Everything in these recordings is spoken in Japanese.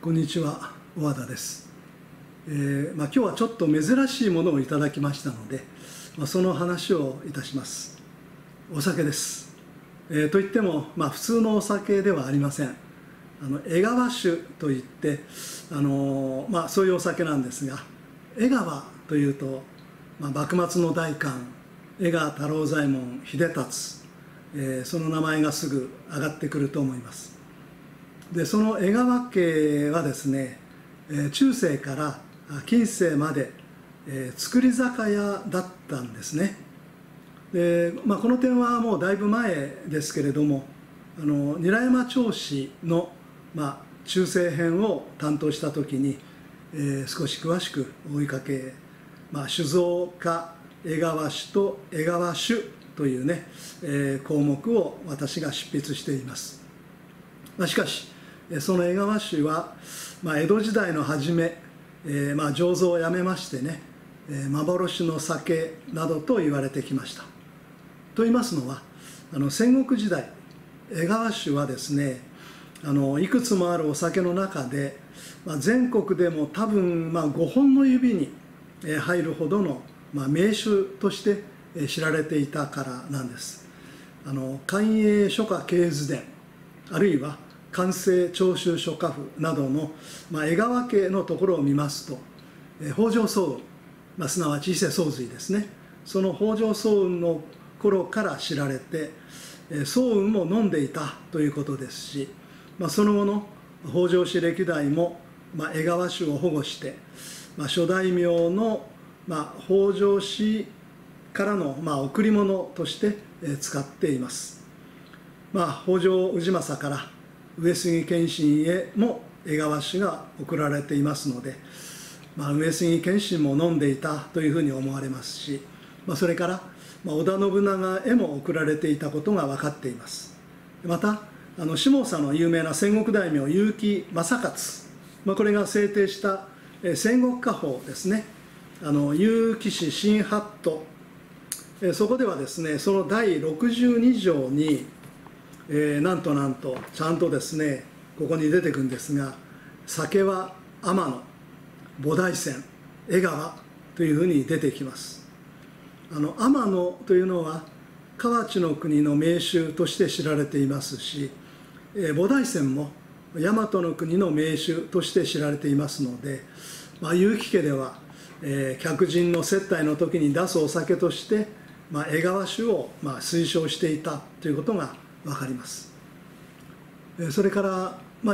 こんにちは、小和田です。今日はちょっと珍しいものをいただきましたので、その話をいたします。お酒です。といっても、普通のお酒ではありません。江川酒といって、そういうお酒なんですが、江川というと、幕末の大官、江川太郎左衛門秀達、その名前がすぐ上がってくると思います。でその江川家はですね、中世から近世まで、造り酒屋だったんですね。で、この点はもうだいぶ前ですけれども、韮山町史の、中世編を担当した時に、少し詳しく追いかけ、酒造家江川酒と江川酒というね、項目を私が執筆しています。しかしその江川酒は、江戸時代の初め、醸造をやめましてね、幻の酒などと言われてきました。と言いますのは、戦国時代江川酒はですね、いくつもあるお酒の中で、全国でも多分5本の指に入るほどの名酒として知られていたからなんです。寛永書家系図伝、あるいは寛政長州書家譜などの、江川家のところを見ますと、北条早雲、すなわち伊勢宗瑞ですね、その北条早雲の頃から知られて、早雲も飲んでいたということですし、その後の北条氏歴代も、江川酒を保護して、諸大名の、北条氏からの、贈り物として使っています。北条氏政から上杉謙信へも江川酒が贈られていますので、上杉謙信も飲んでいたというふうに思われますし、それから織田信長へも贈られていたことが分かっています。また下総の有名な戦国大名結城正勝、これが制定した戦国家法ですね、結城氏新法度、そこではですね、その第62条になんとちゃんとですね、ここに出てくるんですが、酒は天野、菩提泉、江川というふうに出てきます。天野というのは河内の国の名酒として知られていますし、菩提泉も大和の国の名酒として知られていますので、結城家では、客人の接待の時に出すお酒として、江川酒を推奨していたということが分かります。それから、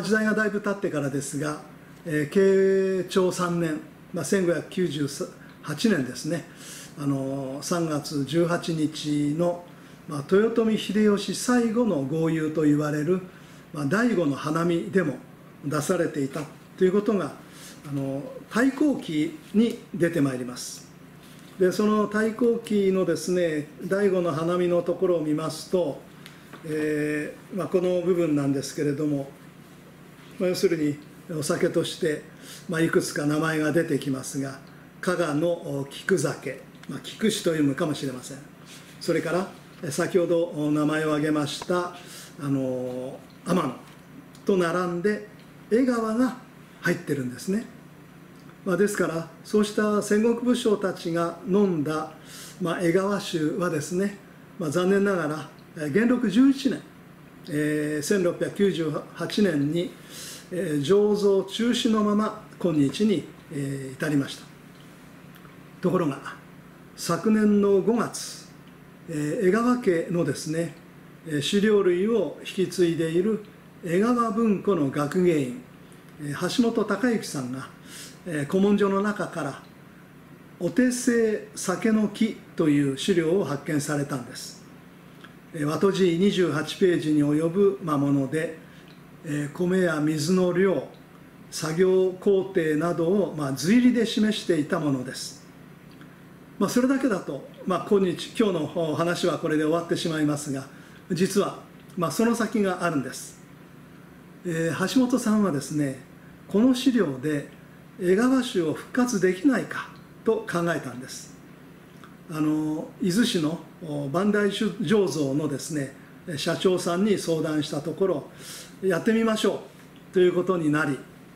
時代がだいぶ経ってからですが、慶長3年、1598年ですね、3月18日の、豊臣秀吉最後の豪遊といわれる、第五の花見でも出されていたということが太閤記に出てまいります。でその太閤記のですね、第五の花見のところを見ますと、この部分なんですけれども、要するにお酒として、いくつか名前が出てきますが、加賀の菊酒、菊酒というのかもしれません。それから先ほど名前を挙げました天野と並んで江川が入ってるんですね。ですからそうした戦国武将たちが飲んだ、江川酒はですね、残念ながら元禄11年、1698年に醸造中止のまま今日に至りました。ところが昨年の5月、江川家のですね、酒料類を引き継いでいる江川文庫の学芸員橋本隆之さんが古文書の中からお手製酒の木という資料を発見されたんです。和とじ28ページに及ぶもので、米や水の量、作業工程などを図入りで示していたものです。それだけだと、今日の話はこれで終わってしまいますが、実はその先があるんです。橋本さんはですね、この資料で江川酒を復活できないかと考えたんです。伊豆市の磐梯醸造のですね、社長さんに相談したところ、やってみましょうということになり、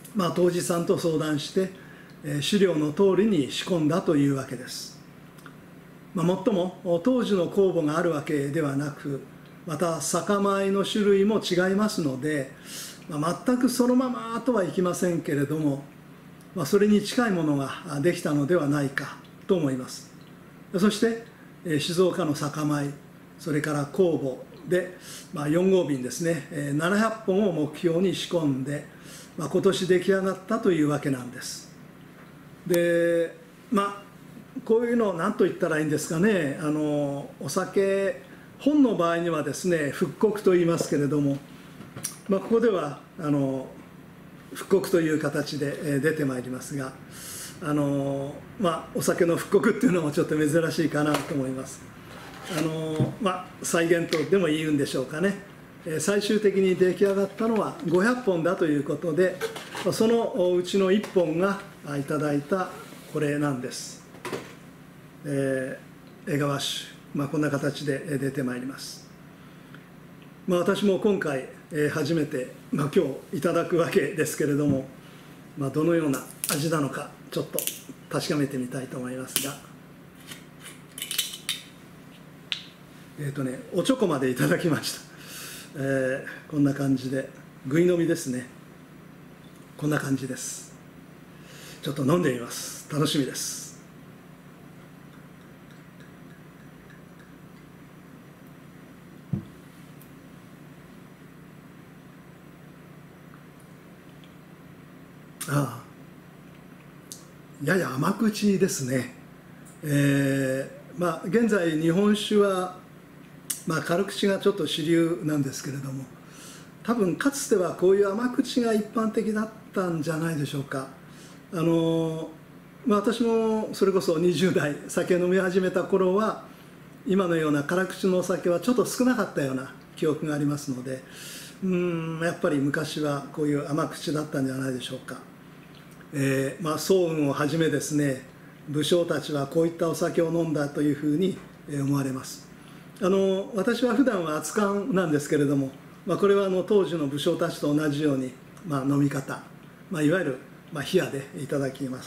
杜氏さんと相談して資料の通りに仕込んだというわけです。もっとも当時の酵母があるわけではなく、また酒米の種類も違いますので、全くそのままとはいきませんけれども、それに近いものができたのではないかと思います。そして静岡の酒米、それから酵母で、4号瓶ですね、700本を目標に仕込んで、今年出来上がったというわけなんです。でこういうのを何と言ったらいいんですかね、お酒本の場合にはですね復刻と言いますけれども、ここでは復刻という形で出てまいりますが、お酒の復刻っていうのもちょっと珍しいかなと思います。再現とでも言うんでしょうかね。最終的に出来上がったのは500本だということで、そのうちの1本がいただいたこれなんです。江川酒、こんな形で出てまいります。私も今回初めて、今日いただくわけですけれども、どのような味なのかちょっと確かめてみたいと思いますが、おちょこまでいただきました。こんな感じでぐい飲みですね。こんな感じです。ちょっと飲んでみます。楽しみです。やや甘口ですね。現在日本酒は、軽口がちょっと主流なんですけれども、多分かつてはこういう甘口が一般的だったんじゃないでしょうか。私もそれこそ20代酒飲み始めた頃は今のような辛口のお酒はちょっと少なかったような記憶がありますので、やっぱり昔はこういう甘口だったんじゃないでしょうか。早雲をはじめですね、武将たちはこういったお酒を飲んだというふうに思われます。私は普段は熱燗なんですけれども、これは当時の武将たちと同じように、飲み方、いわゆる冷やでいただきます。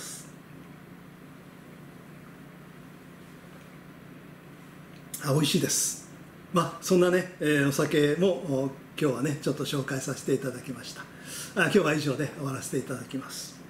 美味しいです。そんなね、お酒も今日はねちょっと紹介させていただきました。今日は以上で終わらせていただきます。